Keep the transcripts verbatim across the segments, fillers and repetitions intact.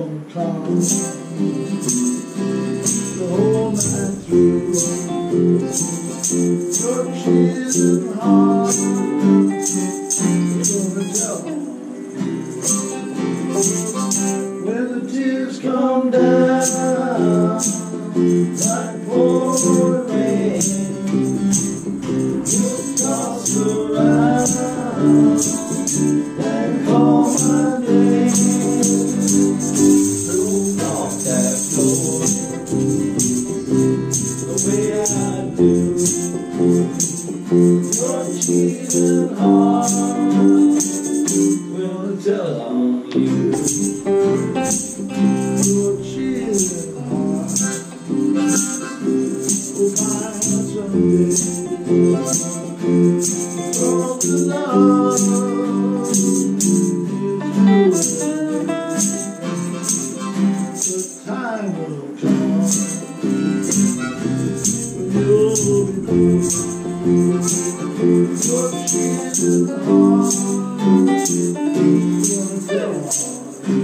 gonna come the whole night through. Your cheating heart, you're gonna tell them. When the tears come down like pouring rain, you'll toss around and call my name. Don't walk that floor the way I do. Your cheating heart will tell on you. Your cheating heart will find someday. From the love the time will come when you'll be blue. Your cheating heart gonna tell on you.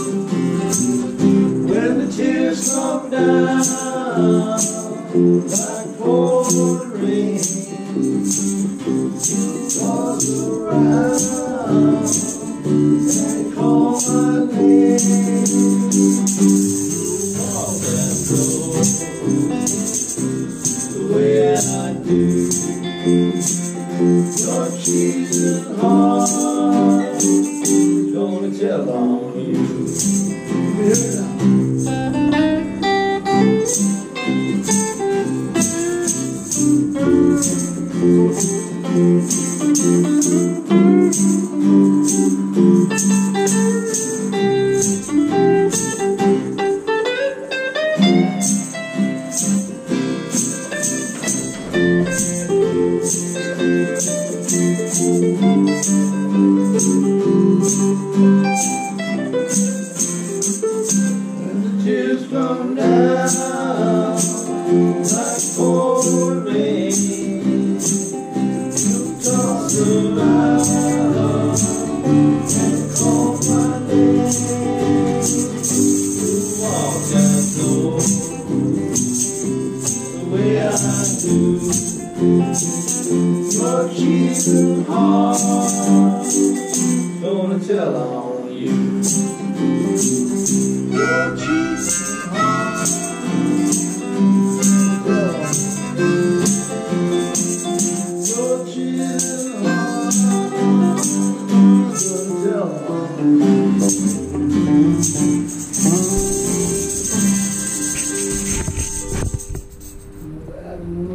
When the tears come down like pouring rain, you toss around and call my name. Walk that road the way I do. Your cheating heart is gonna tell on you. Hear it out. When the tears come down like pouring rain, you toss around and call my name. You walk that door the way I do. Your cheating heart gonna tell on you. Your cheating heart, your cheating